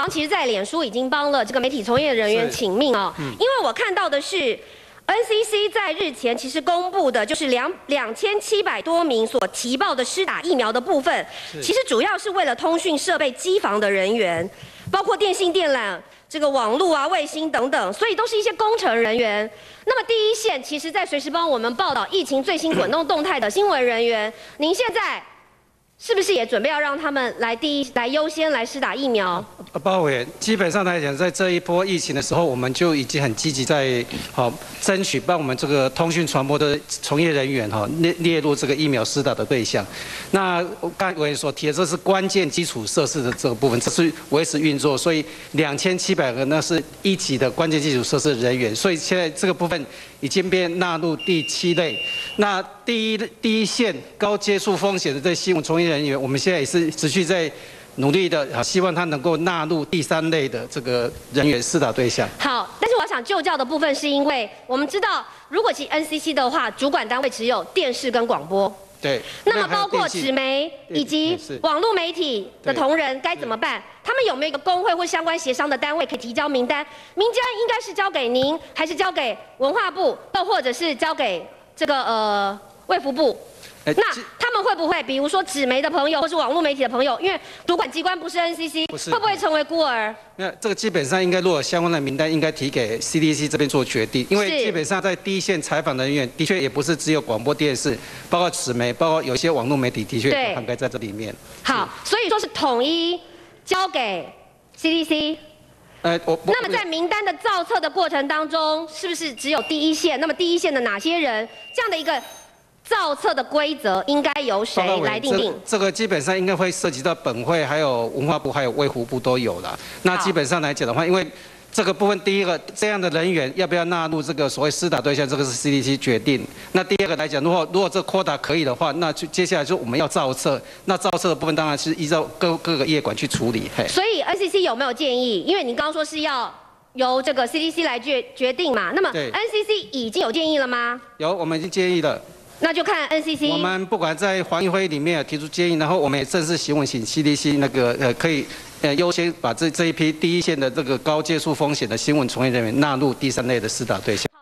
上其实在脸书已经帮了这个媒体从业人员请命哦，因为我看到的是。 NCC 在日前其实公布的就是2700多名所提报的施打疫苗的部分，其实主要是为了通讯设备机房的人员，包括电信电缆、这个网络啊、卫星等等，所以都是一些工程人员。那么第一线，其实在随时帮我们报道疫情最新滚动动态的新闻人员，您现在是不是也准备要让他们来优先来施打疫苗？ 包委员，基本上来讲，在这一波疫情的时候，我们就已经很积极在争取帮我们这个通讯传播的从业人员列入这个疫苗施打的对象。那刚才委员所提的，这是关键基础设施的这个部分，这是维持运作，所以2700个那是一级的关键基础设施人员，所以现在这个部分已经被纳入第7类。那第一线高接触风险的这新闻从业人员，我们现在也是持续在努力的，希望他能够纳入第3类的这个人员施打对象。 好，但是我想就教的部分，是因为我们知道，如果其 NCC 的话，主管单位只有电视跟广播。 对。 那么包括纸媒以及网络媒体的同仁该怎么办？他们有没有一个工会或相关协商的单位可以提交名单？名单应该是交给您，还是交给文化部，又或者是交给这个卫福部？那他们会不会，比如说纸媒的朋友或是网络媒体的朋友，因为主管机关不是 NCC， 会不会成为孤儿？ 那这个基本上应该，如果相关的名单应该提给 CDC 这边做决定，因为基本上在第一线采访人员的确也不是只有广播电视，包括纸媒，包括有一些网络媒体的确也涵盖在这里面。 好，所以说是统一交给 CDC。那么在名单的造册的过程当中，是不是只有第一线？那么第一线的哪些人？这样的一个造册的规则应该由谁来定定？ 这个基本上应该会涉及到本会、还有文化部、还有卫福部都有了。那基本上来讲的话，因为这个部分，第一个这样的人员要不要纳入这个所谓施打对象，这个是 CDC 决定。那第二个来讲，如果这 quota 可以的话，那就接下来就我们要造册。那造册的部分当然是依照各个业管去处理。 所以 NCC 有没有建议？因为你刚刚说是要由这个 CDC 来决定嘛，那么 NCC 已经有建议了吗？ 有，我们已经建议了。 那就看 NCC。 我们不管在防疫会议里面提出建议，然后我们也正式询问请 CDC 那个可以优先把这一批第一线的这个高接触风险的新闻从业人员纳入第3类的施打对象。